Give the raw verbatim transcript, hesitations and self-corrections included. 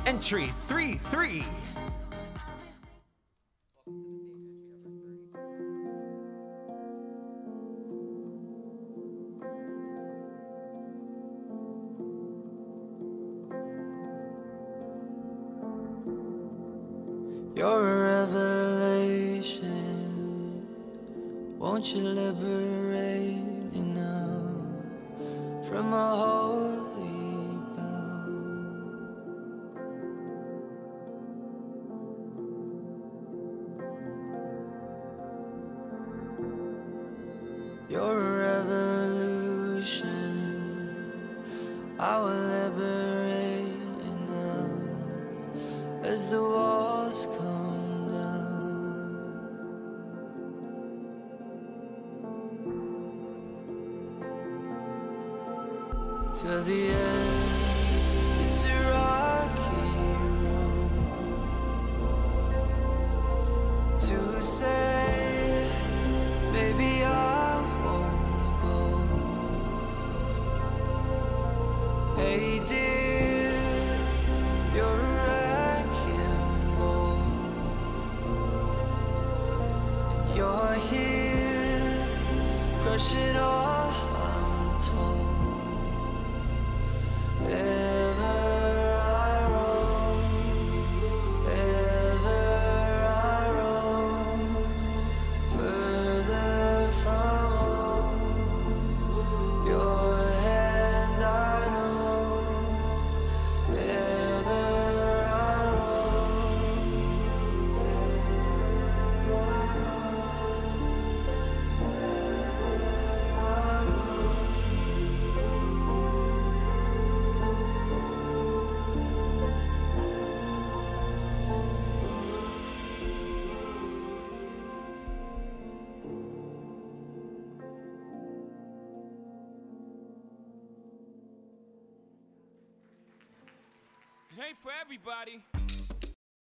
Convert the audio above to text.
Entry three three. You're a revelation. Won't you liberate me now from a holy bow? You're a revolution. I will liberate you now as the walls come down. Till the end, it's a rocky road to say, maybe I won't go. Hey dear, you're a wrecking ball, and you're here, crushing all I'm told. Ever I roam, ever I roam, further from home. Your hand I know. Ever I roam, ever I It ain't for everybody.